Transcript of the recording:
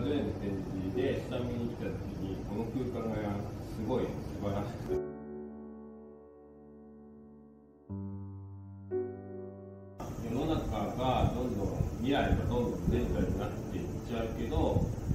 初めて展示で下見に来た時にこの空間がすごい素晴らしくて、世の中がどんどん未来がどんどんデジタルになっていっちゃうけど、